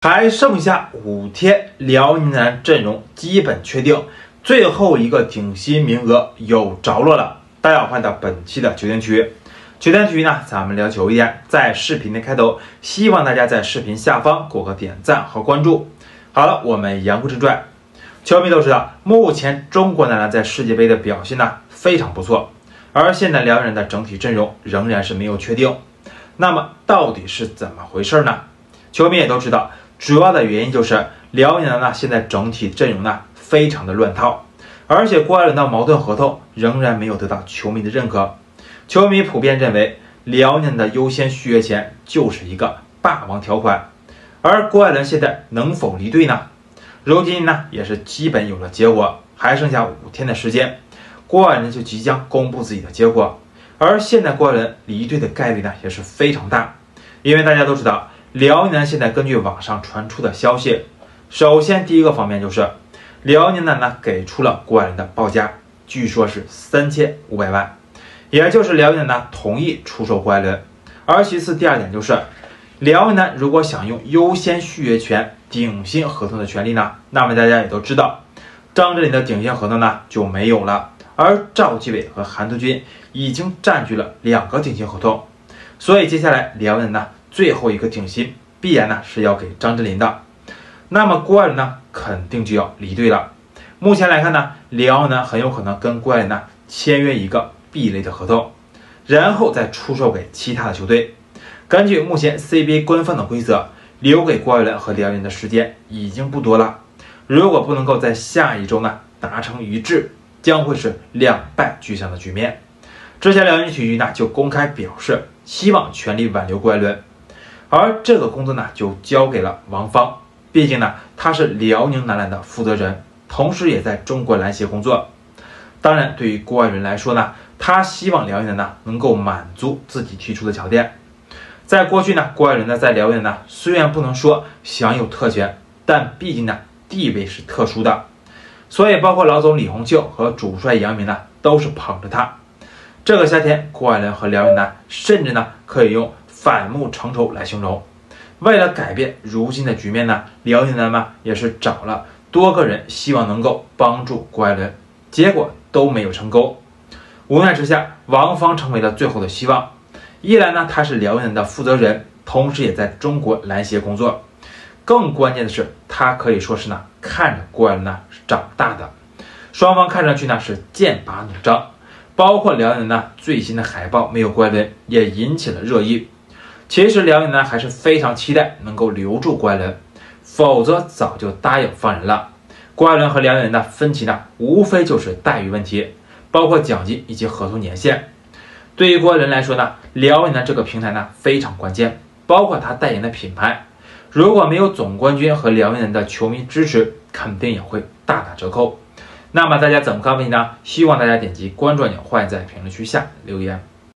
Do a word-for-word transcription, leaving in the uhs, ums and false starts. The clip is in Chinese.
还剩下五天，辽宁男阵容基本确定，最后一个顶薪名额有着落了。大家好，欢迎到本期的球天体育。球天体育呢，咱们聊久一点，在视频的开头，希望大家在视频下方给我个点赞和关注。好了，我们言归正传。球迷都知道，目前中国男篮在世界杯的表现呢非常不错，而现在辽宁人的整体阵容仍然是没有确定。那么到底是怎么回事呢？球迷也都知道，主要的原因就是辽宁呢现在整体阵容呢非常的乱套，而且郭艾伦的矛盾合同仍然没有得到球迷的认可。球迷普遍认为，辽宁的优先续约权就是一个霸王条款，而郭艾伦现在能否离队呢？如今呢也是基本有了结果，还剩下五天的时间，郭艾伦就即将公布自己的结果。而现在郭艾伦离队的概率呢也是非常大，因为大家都知道，辽宁现在根据网上传出的消息，首先第一个方面就是辽宁呢给出了郭艾伦的报价，据说是三千五百万，也就是辽宁呢同意出售郭艾伦。而其次第二点就是，辽宁如果想用优先续约权顶薪合同的权利呢，那么大家也都知道，张镇麟的顶薪合同呢就没有了，而赵继伟和韩德君已经占据了两个顶薪合同，所以接下来辽宁呢最后一个顶薪必然呢是要给张镇麟的，那么郭艾伦呢肯定就要离队了。目前来看呢，辽宁很有可能跟郭艾伦呢签约一个 B 类的合同，然后再出售给其他的球队。根据目前 C B A 官方的规则，留给郭艾伦和辽宁的时间已经不多了，如果不能够在下一周呢达成一致，将会是两败俱伤的局面。之前辽宁体育呢就公开表示希望全力挽留郭艾伦，而这个工作呢就交给了王芳，毕竟呢他是辽宁男篮的负责人，同时也在中国篮协工作。当然对于郭艾伦来说呢，他希望辽宁呢能够满足自己提出的条件。在过去呢，郭艾伦呢在辽宁呢虽然不能说享有特权，但毕竟呢地位是特殊的，所以包括老总李洪庆和主帅杨明呢都是捧着他。这个夏天，郭艾伦和辽宁呢甚至呢可以用反目成仇来形容。为了改变如今的局面呢，辽宁男呢也是找了多个人，希望能够帮助郭艾伦，结果都没有成功。无奈之下，王芳成为了最后的希望。一来呢，他是辽宁的负责人，同时也在中国篮协工作。更关键的是，他可以说是呢看着郭艾伦呢是长大的，双方看上去呢是剑拔弩张。包括辽宁呢最新的海报没有郭艾伦，也引起了热议。其实辽宁呢还是非常期待能够留住郭艾伦，否则早就答应放人了。郭艾伦和辽宁的分歧呢，无非就是待遇问题，包括奖金以及合同年限。对于郭艾伦来说呢，辽宁的这个平台呢非常关键，包括他代言的品牌，如果没有总冠军和辽宁人的球迷支持，肯定也会大打折扣。那么大家怎么看问题呢？希望大家点击关注按钮，欢迎在评论区下留言。